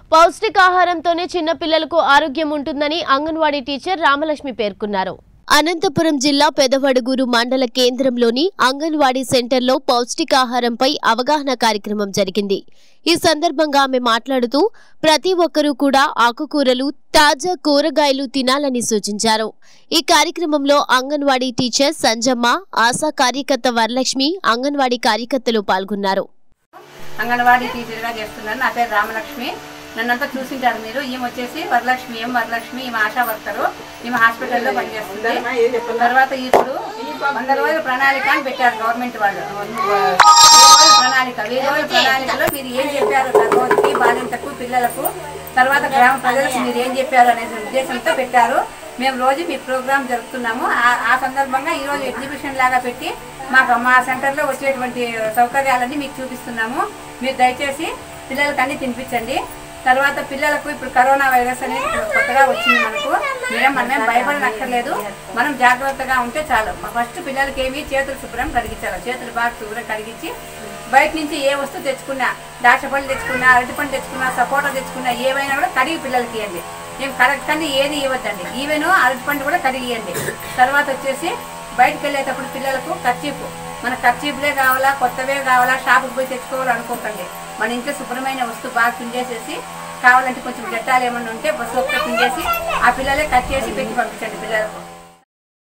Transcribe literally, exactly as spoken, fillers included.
పౌష్టికాహారంతోనే చిన్న పిల్లలకు ఆరోగ్యం ఉంటుందని అంగన్వాడీ టీచర్ రామలక్ష్మి పేర్కొన్నారు. అనంతపురం జిల్లా పెదవడుగూరు మండల కేంద్రంలోని అంగన్వాడీ సెంటర్లో పౌష్టికాహారంపై అవగాహన కార్యక్రమం జరిగింది. ఈ సందర్భంగా ఆమె మాట్లాడుతూ ప్రతి ఒక్కరూ కూడా ఆకుకూరలు, తాజా కూరగాయలు తినాలని సూచించారు. ఈ కార్యక్రమంలో అంగన్వాడీ టీచర్ సంజమ్మ, ఆశా కార్యకర్త వరలక్ష్మి, అంగన్వాడీ కార్యకర్తలు పాల్గొన్నారు. అంగన్వాడీ టీచర్గా చేస్తున్నాను. నా పేరు రామలక్ష్మి. నన్నంతా చూసింటారు మీరు. ఈమె వచ్చేసి వరలక్ష్మి, ఏం వరలక్ష్మి. ఈమె ఆశా వర్కరు. ఈమె హాస్పిటల్లో పనిచేస్తుంది. తర్వాత ఇప్పుడు వంద రోజుల ప్రణాళిక అని పెట్టారు గవర్నమెంట్ వాళ్ళు. ప్రణాళిక వెయ్యి రోజుల ప్రణాళికలో మీరు ఏం చెప్పారు గర్భవతికి, బాలింతకు, పిల్లలకు, తర్వాత గ్రామ ప్రజలకు మీరు ఏం చెప్పారు అనే ఉద్దేశంతో పెట్టారు. మేము రోజు మీ ప్రోగ్రాం జరుపుతున్నాము. ఆ సందర్భంగా ఈరోజు ఎగ్జిబిషన్ లాగా పెట్టి మాకు మా సెంటర్లో వచ్చేటువంటి సౌకర్యాలన్నీ మీకు చూపిస్తున్నాము. మీరు దయచేసి పిల్లలకి అన్నీ తినిపించండి. తర్వాత పిల్లలకు ఇప్పుడు కరోనా వైరస్ అనేది కొత్తగా వచ్చింది మనకు. మీరేం మనమేం భయపడనక్కర్లేదు. మనం జాగ్రత్తగా ఉంటే చాలు. ఫస్ట్ పిల్లలకి ఏమి చేతులు శుభ్రం కడిగించాలి. చేతులు బాగా శుభ్రం కడిగించి బయట నుంచి ఏ వస్తువు తెచ్చుకున్నా, దాక్షపళ్ళు తెచ్చుకున్నా, అరటిపండు తెచ్చుకున్నా, సపోటా తెచ్చుకున్నా ఏవైనా కూడా కడిగి పిల్లలకి ఇవ్వండి. ఏం కడగకండి, ఏది ఇవ్వద్దండి. ఈవెన్ అరటిపండు కూడా కడిగి ఇవ్వండి. తర్వాత వచ్చేసి బయటకు వెళ్ళేటప్పుడు పిల్లలకు కర్చీపు, మన కర్చీపులే కావాలా, కొత్తవే కావాలా, షాపుకి పోయి తెచ్చుకోవాలి అనుకోకండి. మన ఇంట్లో శుభ్రమైన వస్తువు బాగా పిండేసేసి, కావాలంటే కొంచెం జట్టాలు ఏమన్నా ఉంటే బస్సు ఒక్క పిండేసి ఆ పిల్లలే కట్ చేసి పెట్టి పంపించండి పిల్లలకు.